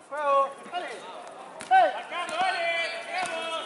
Juego. Dale. ¡Hey! ¡Marcando, dale! ¡Llegamos!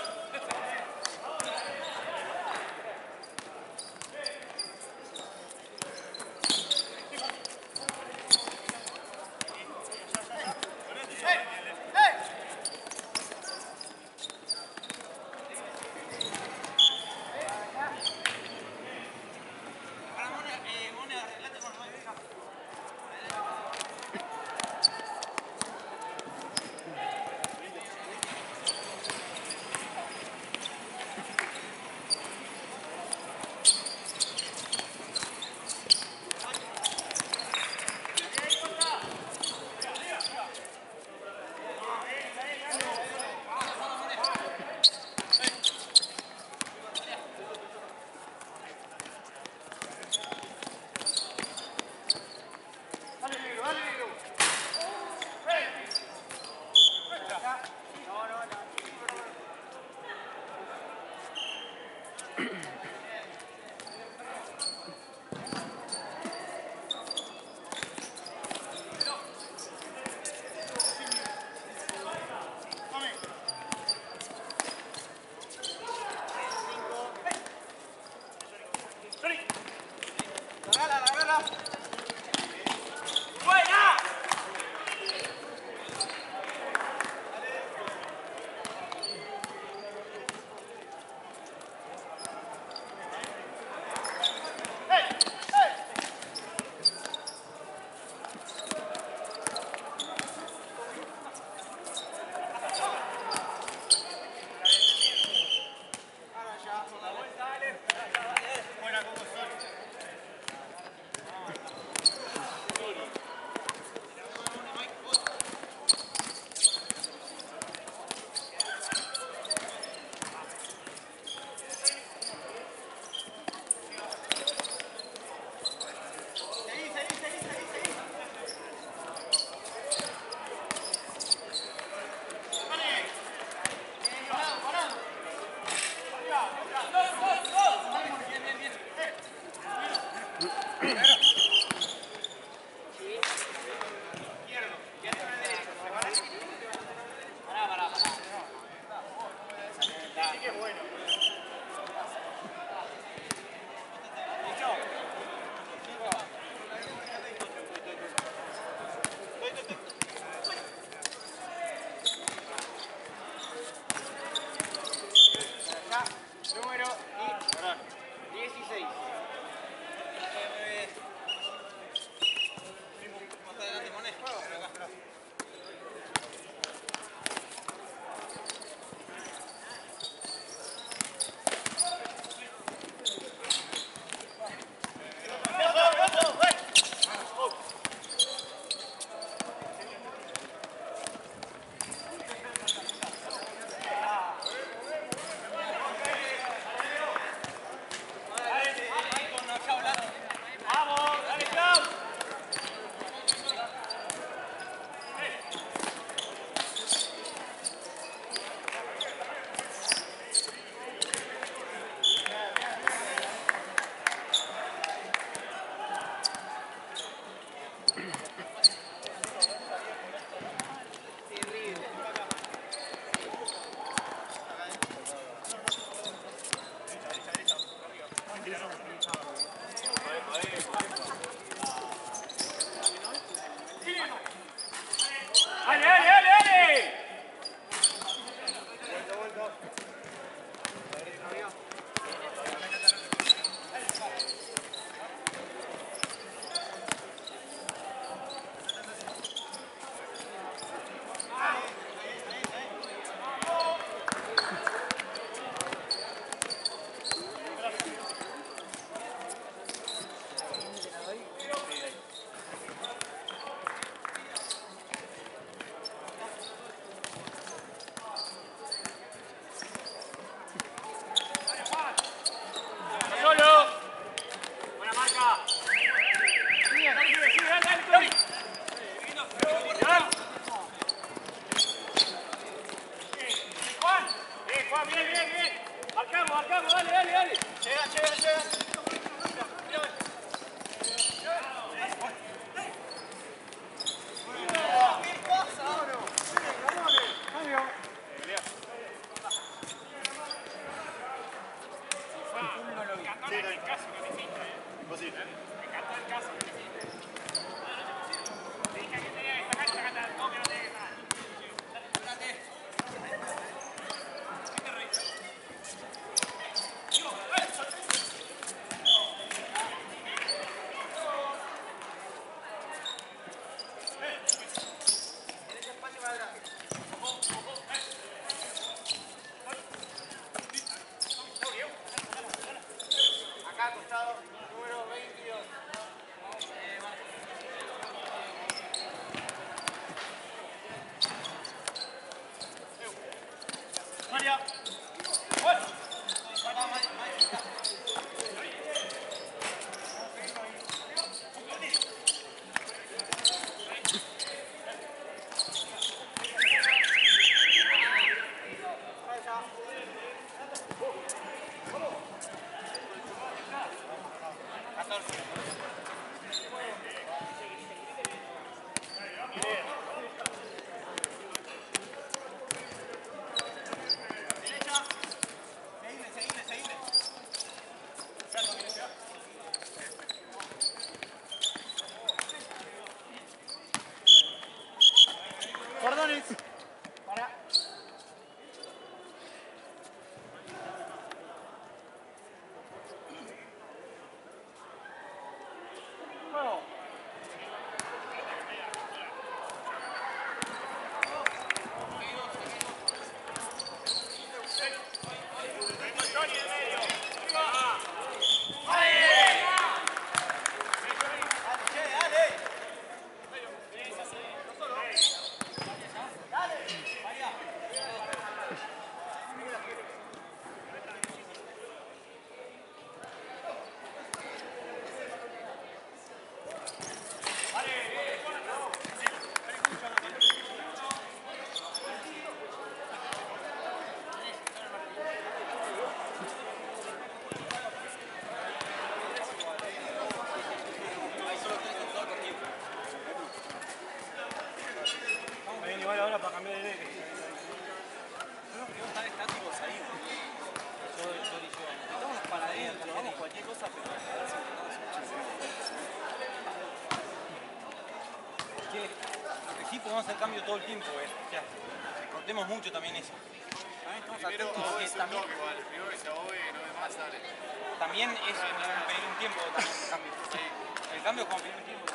Número 16. Más adelante, Monet. ¡Dale, dale, dale, dale! ¡Solo! ¡Buena marca! ¡Sigue, dale, dale, Tony! Juan, bien, bien, bien. Marcamos, dale, dale, dale. Llega. ¿Qué pasa, bro? podemos hacer cambio todo el tiempo, o sea, cortemos mucho también eso. Estamos atentos porque también, primero que se ahogue, no ve más, sale. también es pedir un tiempo también el cambio. El cambio es como pedir un tiempo.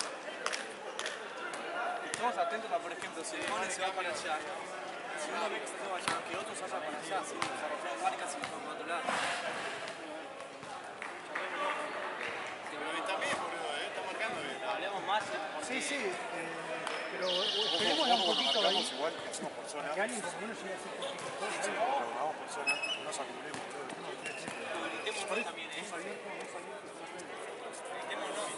Estamos atentos a, por ejemplo, si Limone se va para allá, si uno ve que se va allá, que otros vayan para allá, si los arrojados marcas y van para otro lado. Pero está bien, boludo, está marcando bien. Hablemos más. Sí, sí, pero esperemos un poquito ahí. Igual que hacemos por zona, Que alguien por lo menos llegue a hacer poquito. programamos por zona, no nos acumulemos todo el mundo. Gritémonos también, Gritémonos,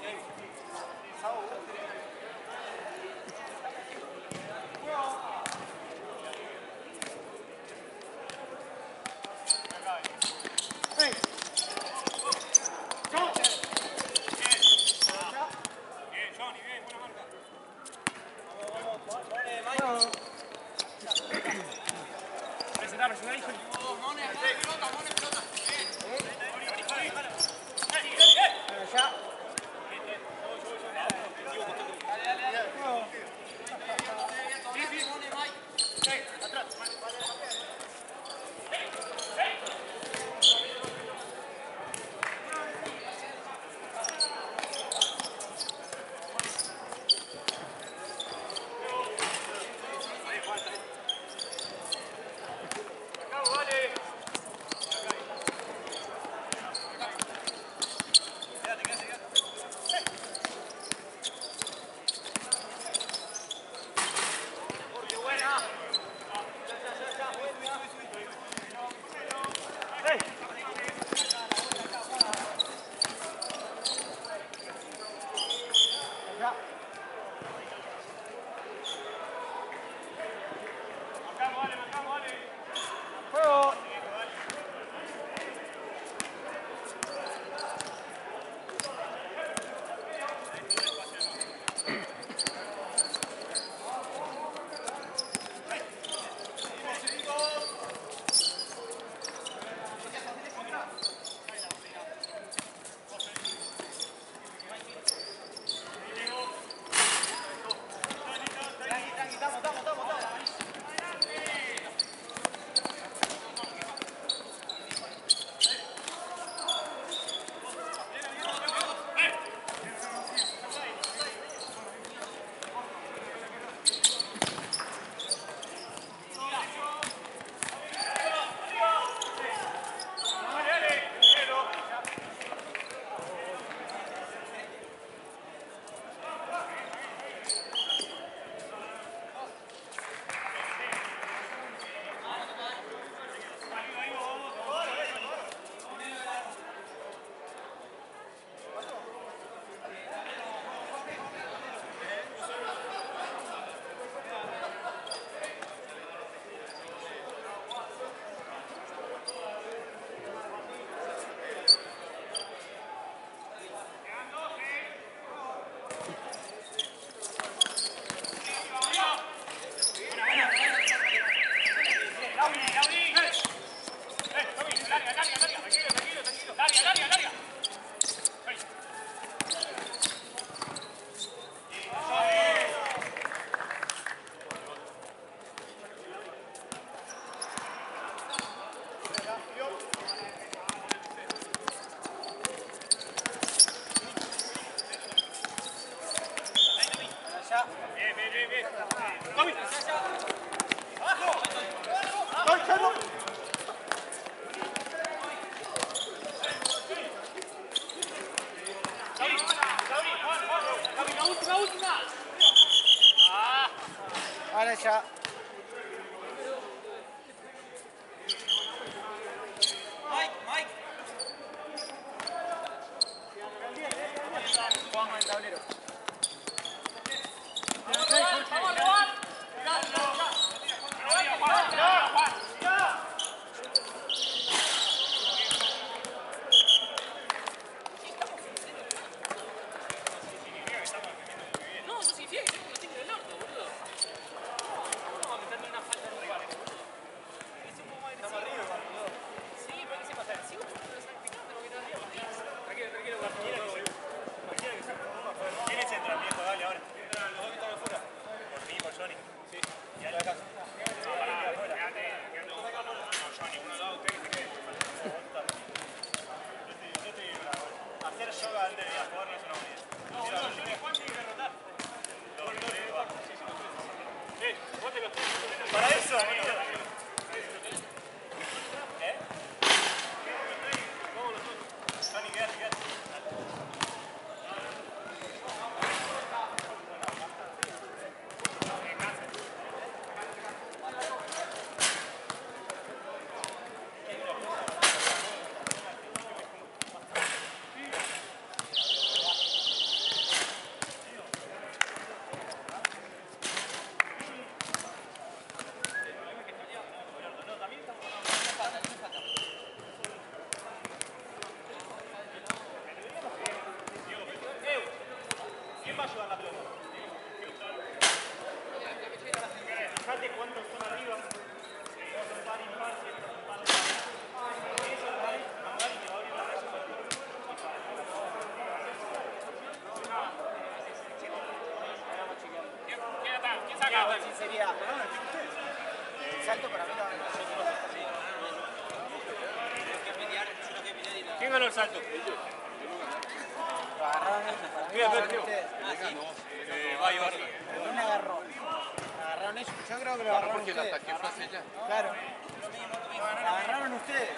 Ahora ya. Jugamos en el tablero. No, eso significa que tengo que lo tengo en el orto, boludo. Sí, sería. Salto para mí. ¿Quién ganó el salto? Lo agarraron ellos. Va, Iván. ¿Quién agarró? Agarraron ellos. Yo creo que lo agarraron ustedes. Claro. Lo agarraron ustedes.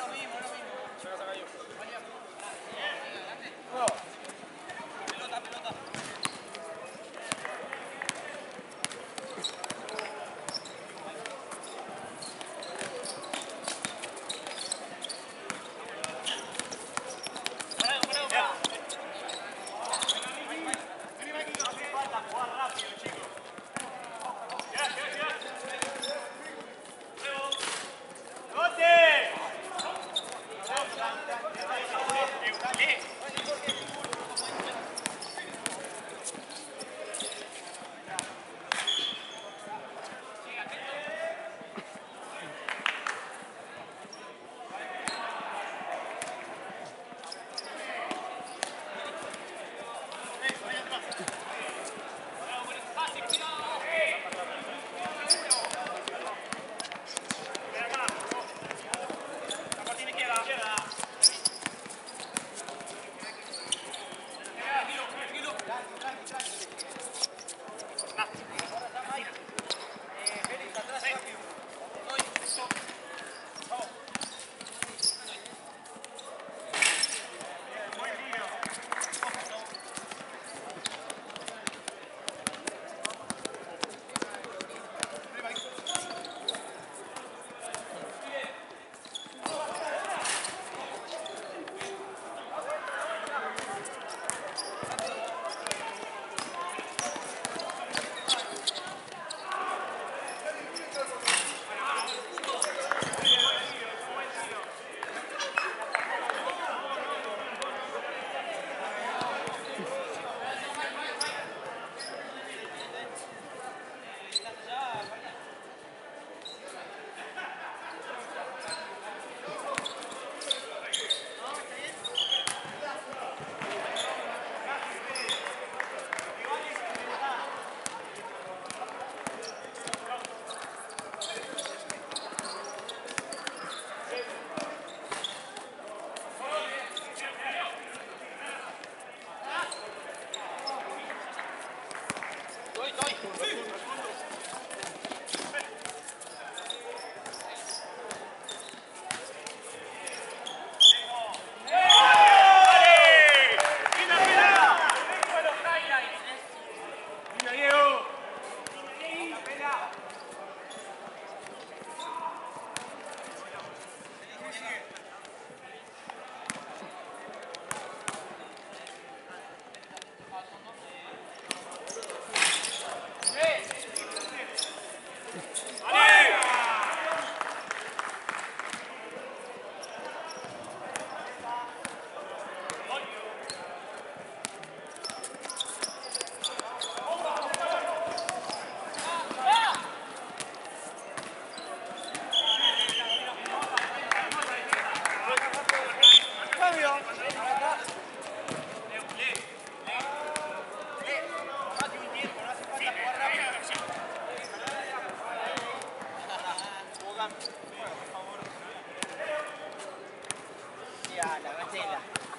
Ya, la gatela.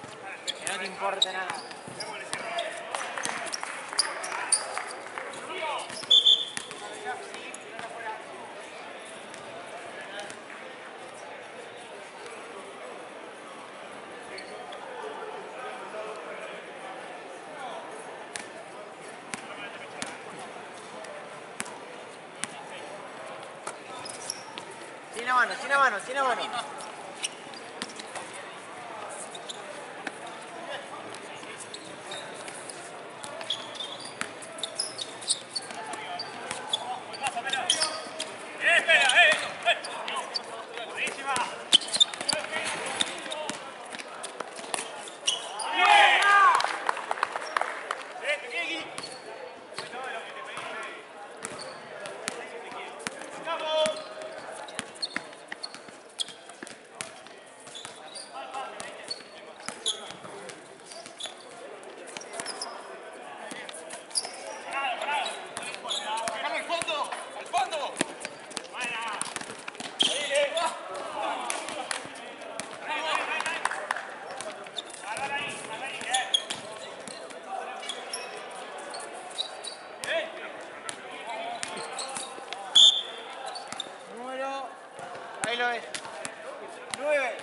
Que no te importa nada. Sin la mano, sin la mano, sin la mano. llave. 9.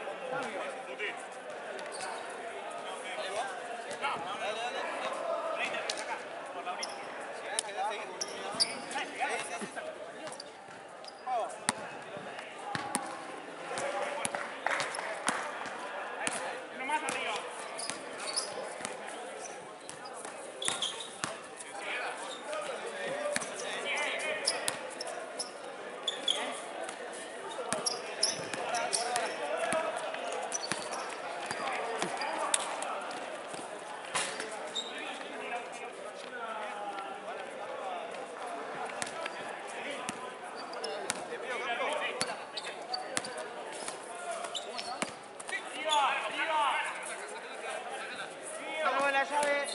Salvo la llave.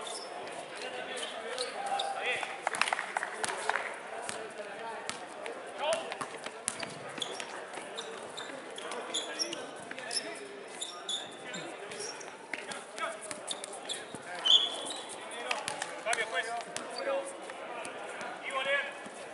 Cambio, juez. Y volver.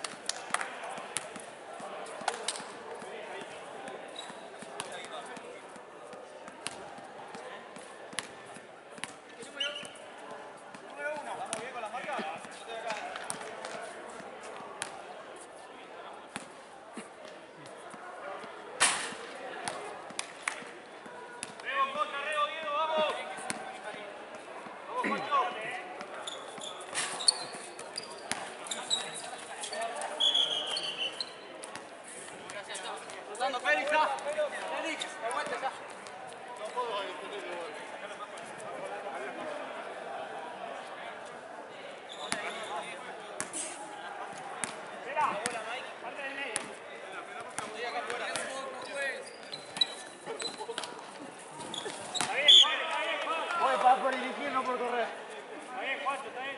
Rego, contra, Rego, Diego, vamos. Vamos, Juancho. Cruzando, Félix, ya. Félix, aguanta ya. Está bien, Juan, está bien, Juan. Voy a pagar por dirigir, no por correr. Está bien, Juancho, está bien.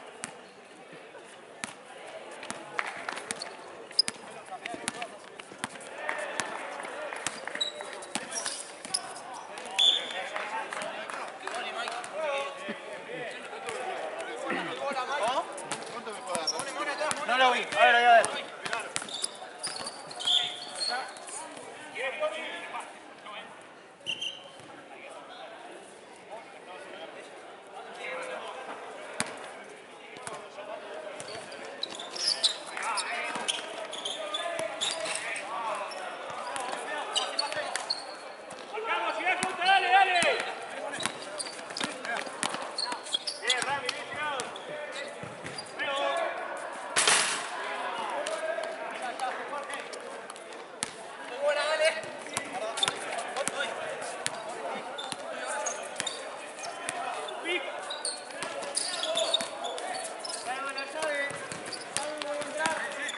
No lo vi. A ver, a ver. Marcamos, sigue junto, dale, dale. Bien, Rami, bien llegado. Rego. Buena, dale. Pic. Salvo la llave. Salvo entrar.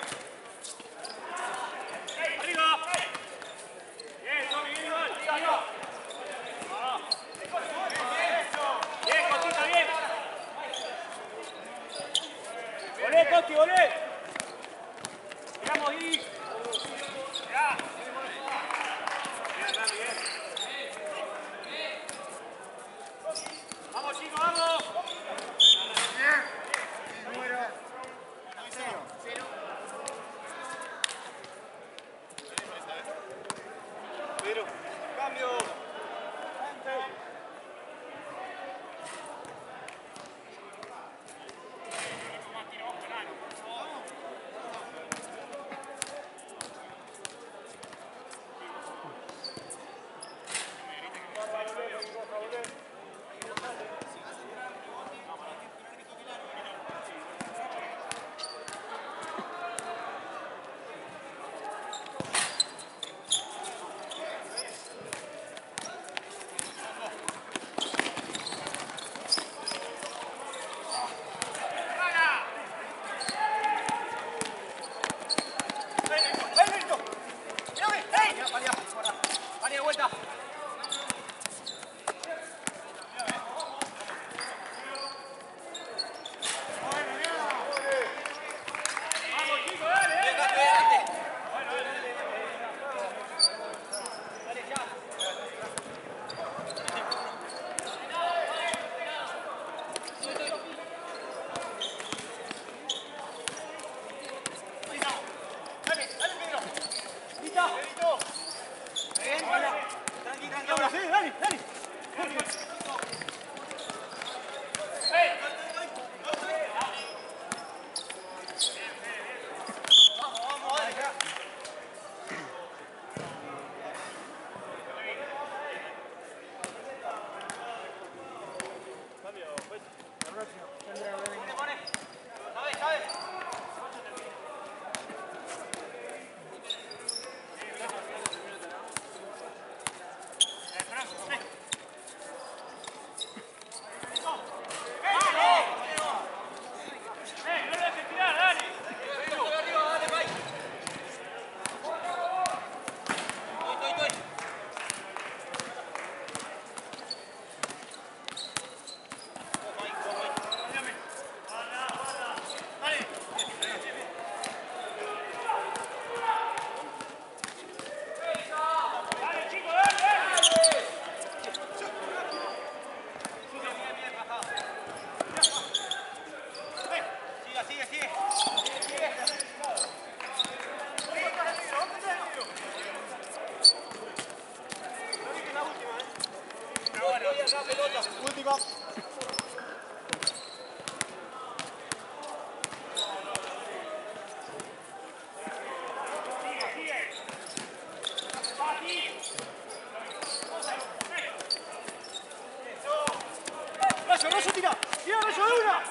Arriba. Bien, Tommy, bien, igual. Bien, Costita, bien. Volé, Costi, volé. Llegamos, Gui. Ya. Bien, Rami, bien. Vamos, chicos, vamos. Número 0. Pero, cambio. Última. ¡Rayo, Rayo, tira! ¡Tira, Rayo, de una!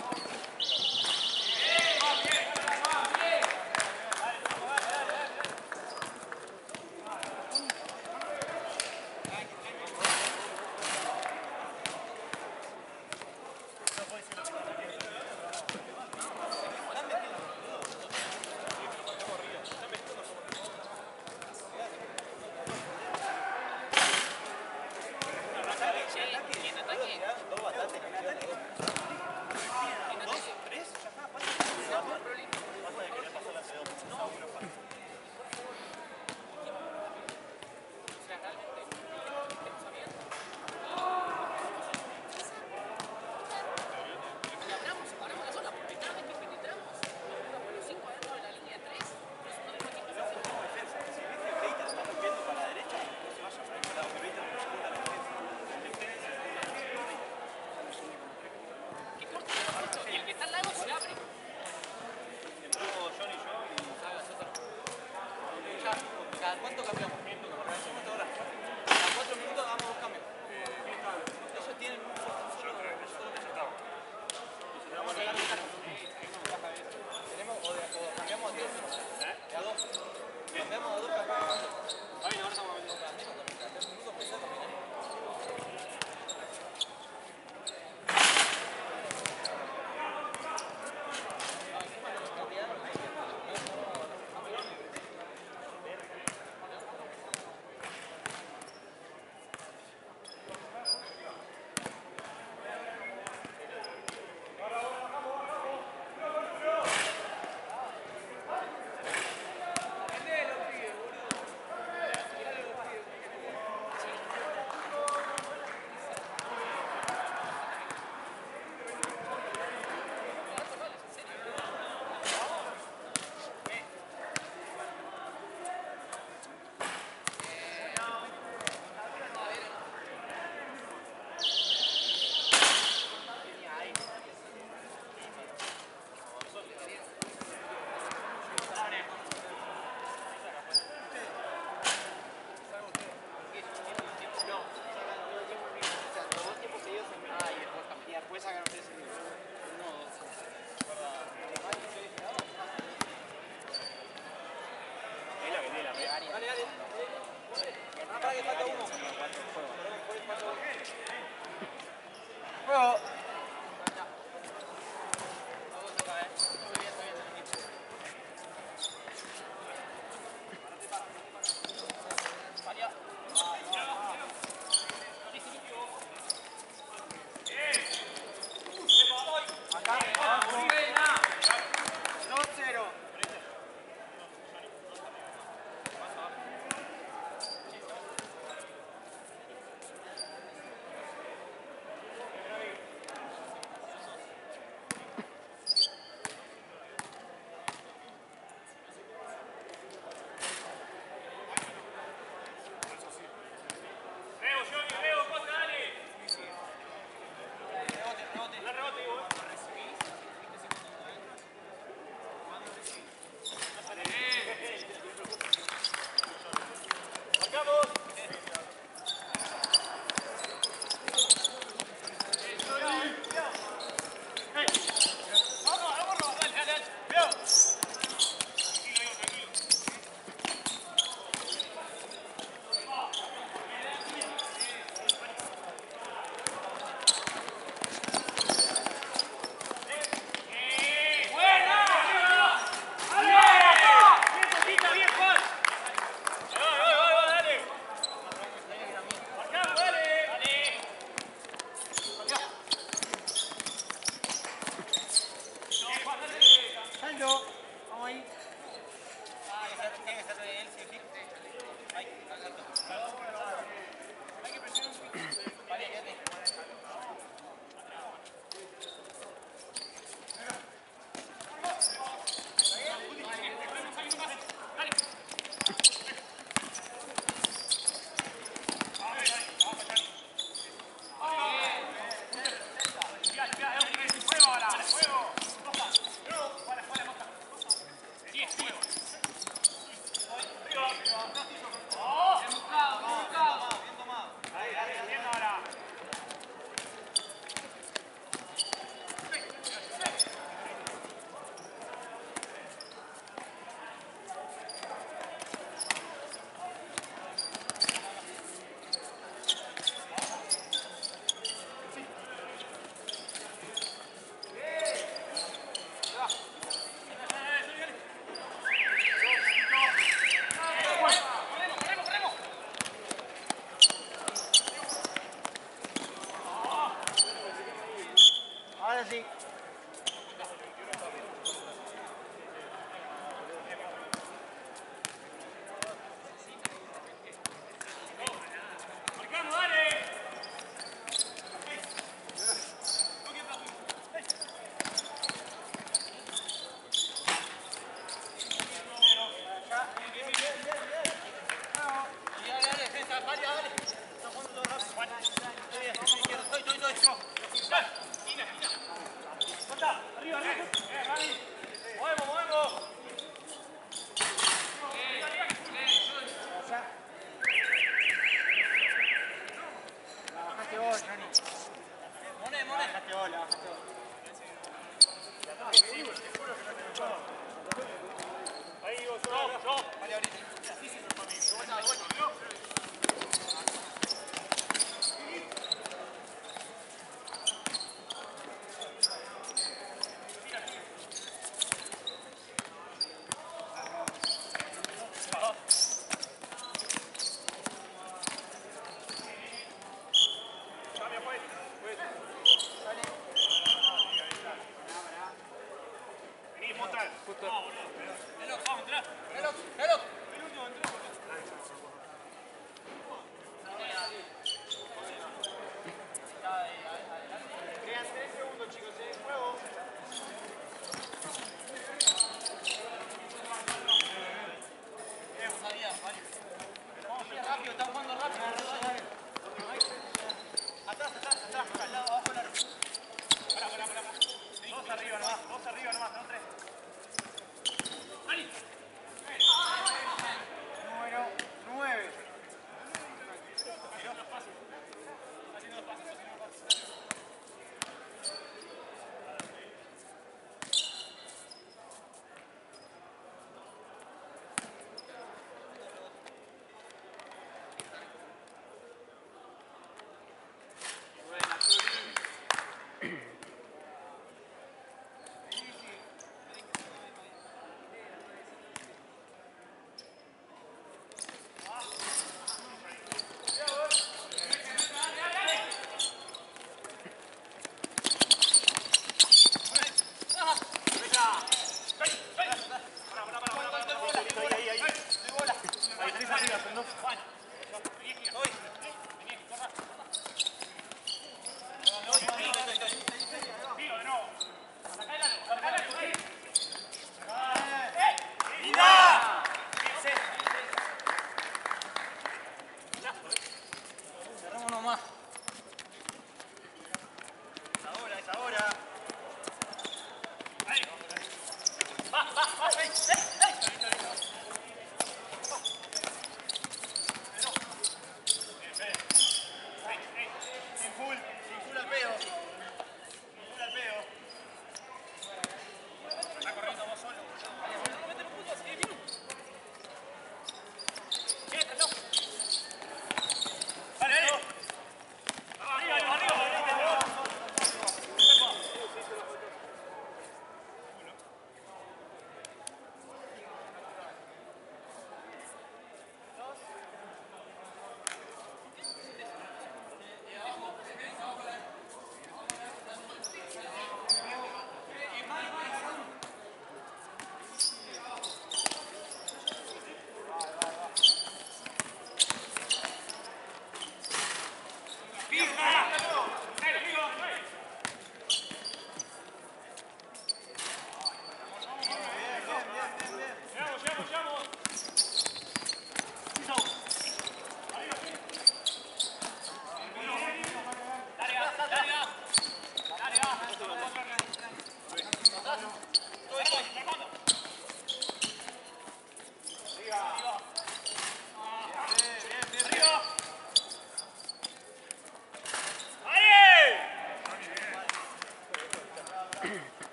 ¿Cuánto cambiamos? Ahora. Cada 4 minutos damos 2 cambios. Ellos tienen un solo tenemos o cambiamos a 10. A 2. Cambiamos a 2 cambios. Ahora estamos a 3 minutos por ser caminar. Quedan 3 segundos, chicos, juego. Vamos bien rápido, están jugando rápido. Atrás, al lado, abajo del aro. Pará. Dos arriba nomás, no tres.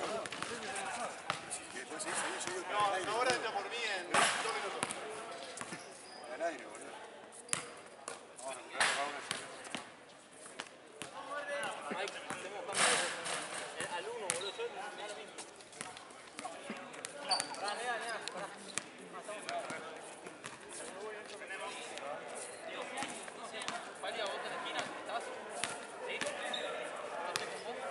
No, ahora entra por mí en 2 minutos. Al aire, boludo. Vamos a recuperar cada uno. Al 1, boludo, yo me da lo mismo. Pará, nea. Faria, vos en la esquina, ¿estás? ¿Sí? ¿Estás con vos?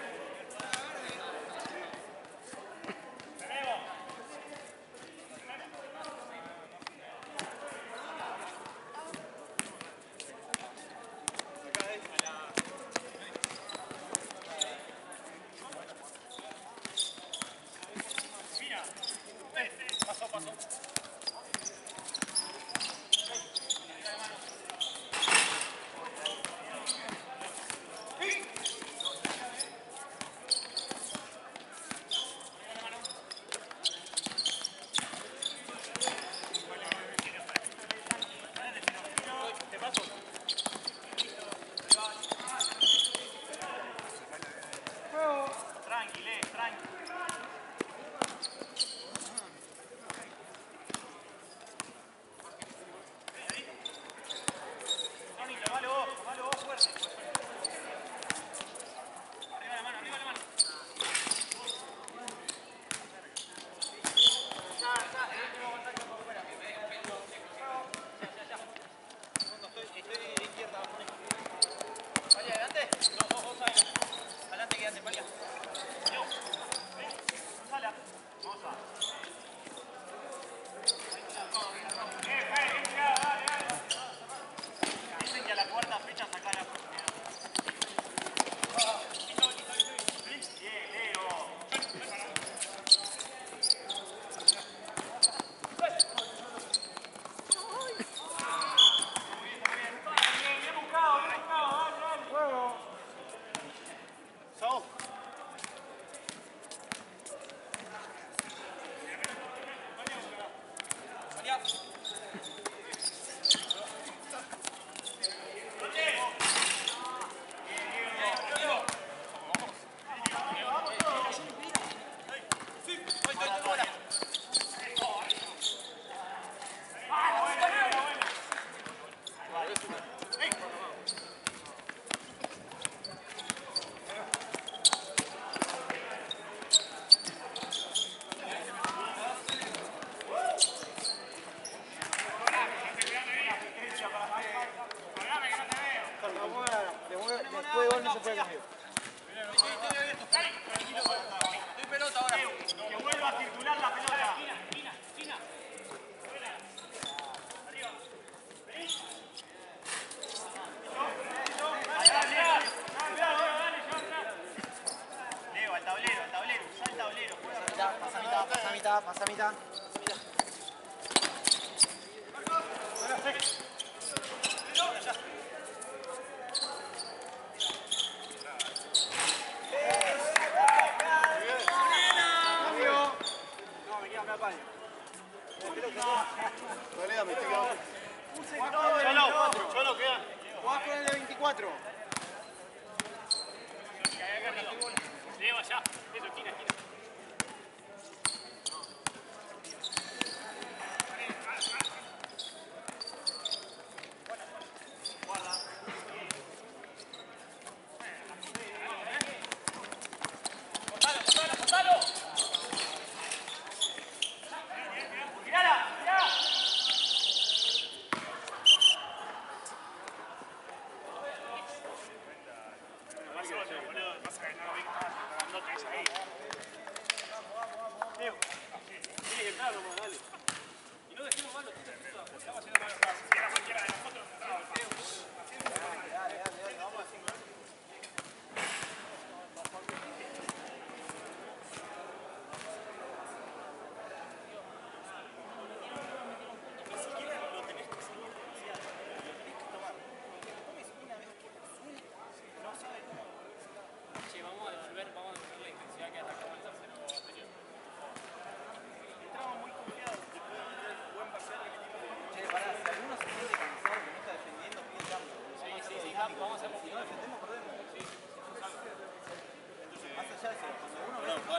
Después de gol no se puede conmigo. Estoy pelota ahora. Que vuelva a circular la pelota. Leo, al tablero, usa el tablero. Pasa mitad. Solo queda. Jugás con el de 24. Leo allá. Eso, esquina.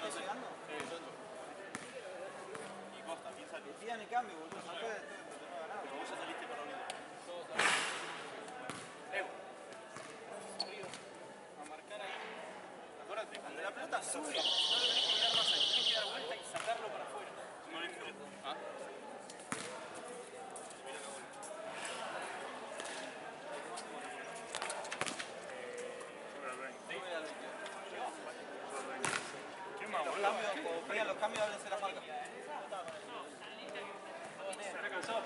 llegando? Y Costa, ¿quién salió? Pidan el cambio, boludo. No puede. Pero vos ya saliste para unir. A marcar ahí. Acuérdate, cuando la pelota sube, no le tenés que mirar más ahí, tenés que dar vuelta y sacarlo para afuera. No le interesa. ¿Ah? Los cambios deben ser las marcas. ¿Está cansado?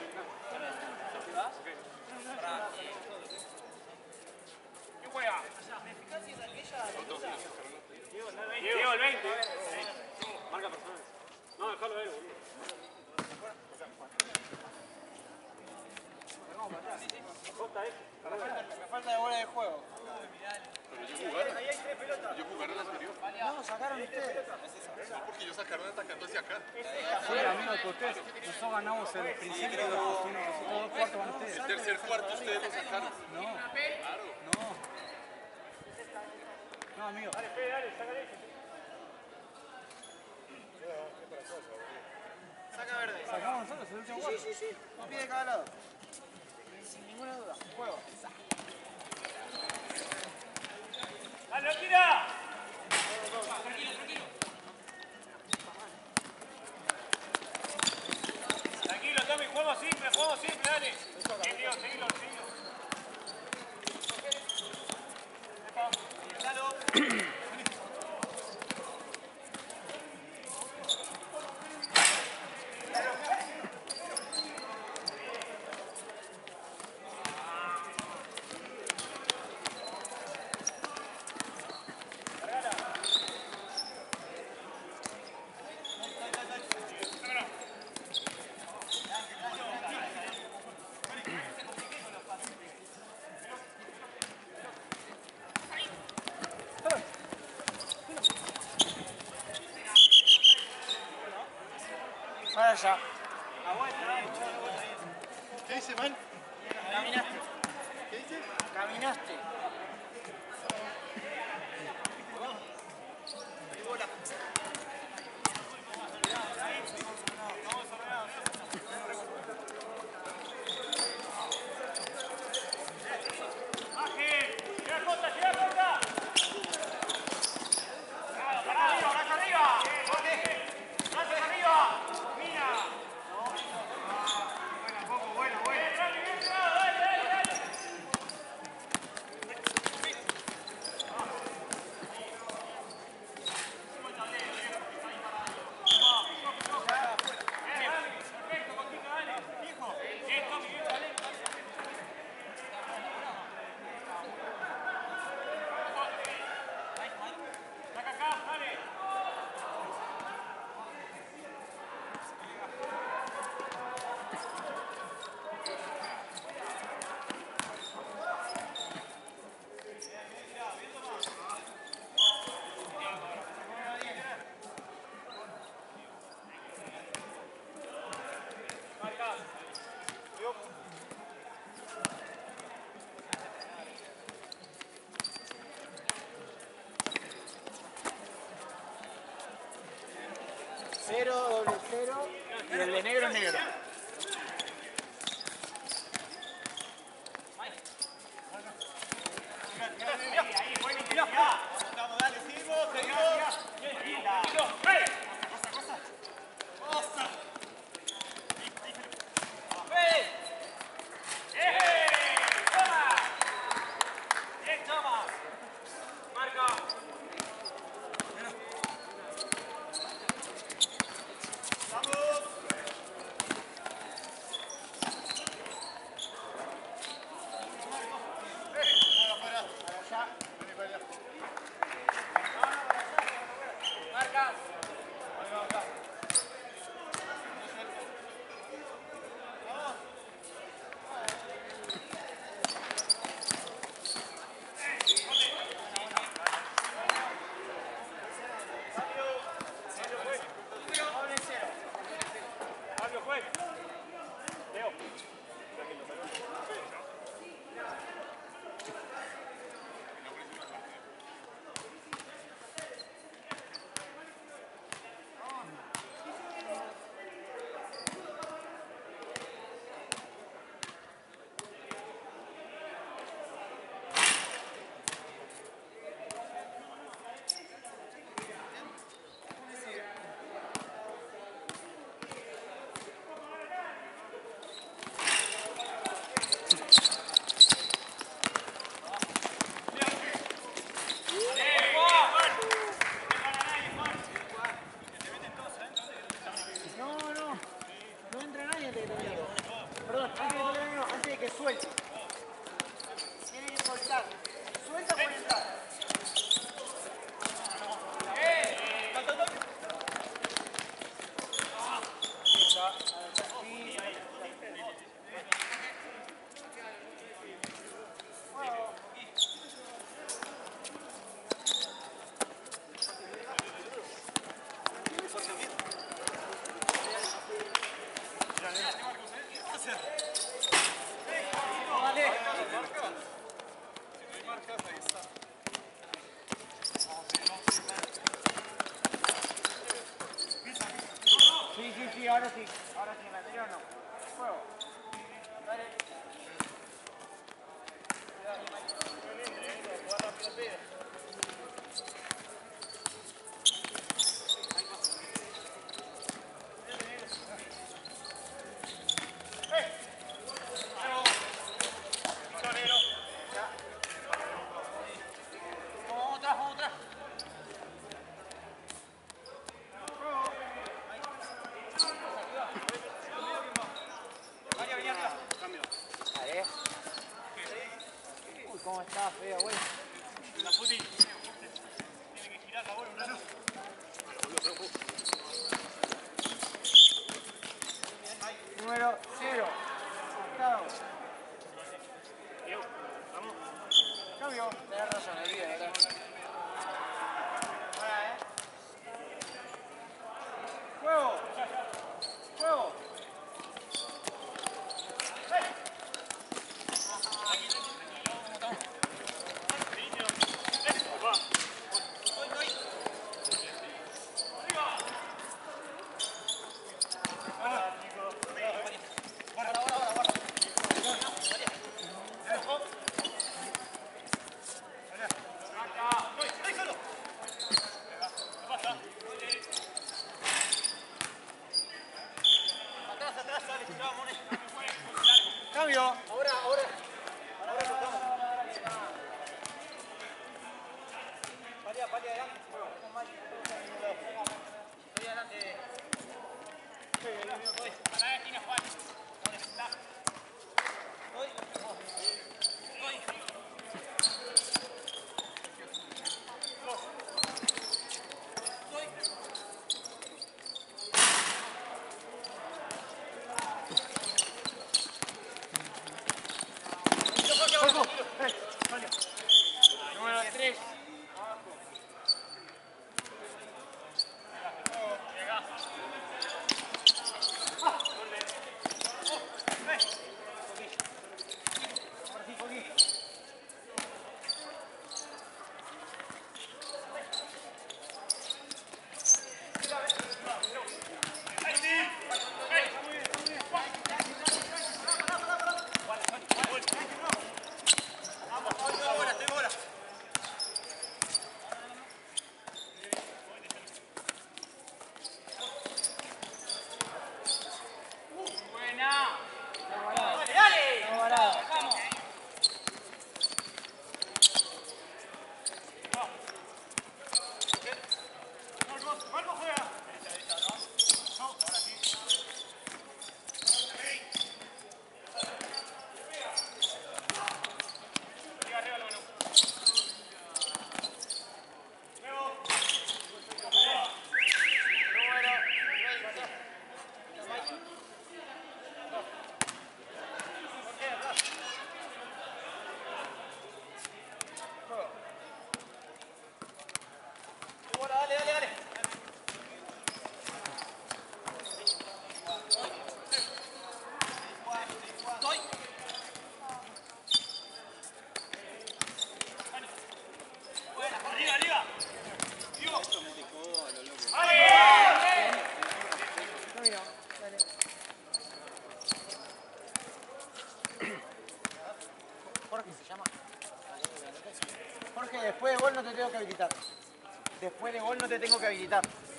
¿Quién juega? Diego, el 20. Marca personal. No, dejalo a él, boludo. Me falta de bola de juego. Yo jugar en la anterior. No, sacaron ustedes. No, porque ellos sacaron atacando hacia acá. Sí, amigo, que ustedes, nosotros ganamos el principio y los dos cuartos van ustedes. El tercer cuarto ustedes lo sacaron. No, no. No, amigo. Dale, Fede, dale, sácale. Saca verde. Sacamos nosotros el último cuarto. Sí. Un pie de cada lado. Sin ninguna duda. Juego. ¡Dale, no tira! Tranquilo, Tommy, juego simple, dale. Bien, Diego, seguilo. Para allá. ¿Qué dice, man? Caminaste. ¿Qué dice? Caminaste. Ángel, llega Costa. Pará, arriba. Brazos arriba. Mira. Bueno. Dale. Perfecto, Coquito, dale. Hijo. Bien, Tommy, bien, dale. Saca acá, dale. Marca. 0, 0 y el de negro es negro. Ahí, buen intensidad. Vamos, dale, seguimos. ¡Toma! Bien, Thomas. Marca. Marca. Sí, ahora sí. Ahora sí, en el anterior no. Juego. Dale. Uy, cómo está feo, güey. La Futi. Tiene que girar la bola un rato. Número 0. Octavo. Vamos. Cambio. Tenés razón, el video, ¿verdad? Ahora, Juego. Juego. Cambio. Ahora. Palia, adelante. Estoy adelante. Para la esquina, Juan. ¿Dónde está? Número 3. Dale. Arriba. Cambio. Dale. Jorge se llama. Jorge, después de gol no te tengo que habilitar. Después de gol no te tengo que habilitar.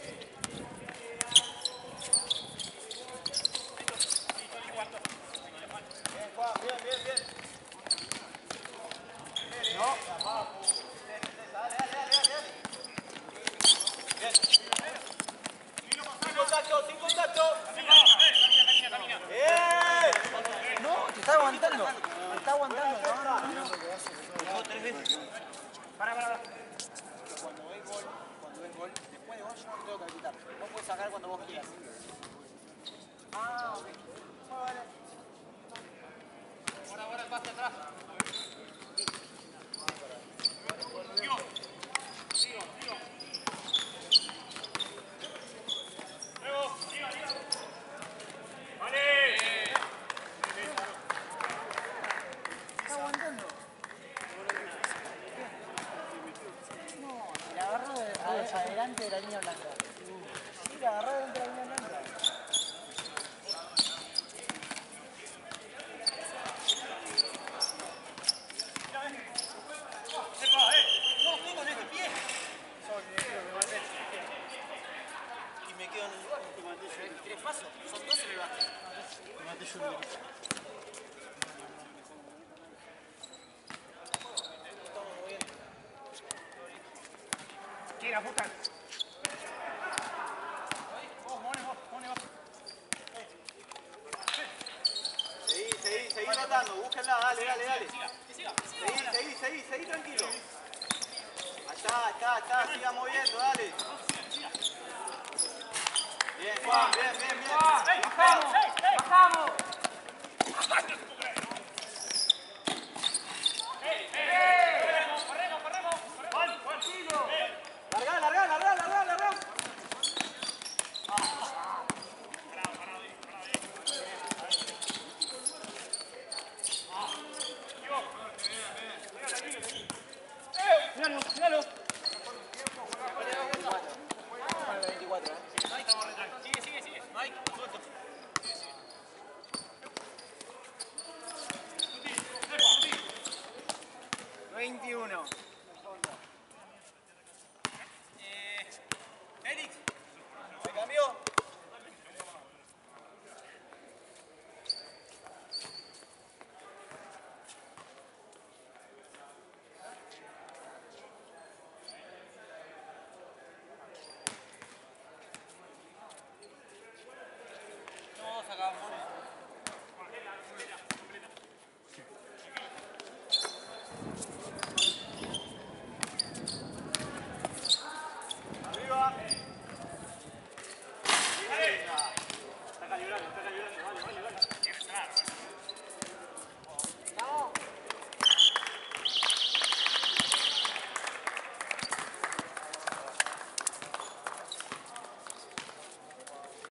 Bien. No. Sin contacto. Camina. No, te está aguantando. Te está aguantando. Para. Cuando ves gol, después de gol yo no te tengo que habilitar. Vos podés sacar cuando vos quieras. Ahora el pase atrás. ¿Está aguantando? No, la agarró adelante de la línea blanca. Sí, la agarró adelante de la línea blanca. No, estoy con este pie. Y me quedo en un lugar. ¿Tres pasos? Son 12 en el básquet. Quiera, puta. Seguí rotando, búsquenla, dale. Seguí tranquilo. Ahí está, siga moviendo, dale. Bien, Juan, bien. ¡Bajamos! Corremos. Juan, tranquilo. Larga.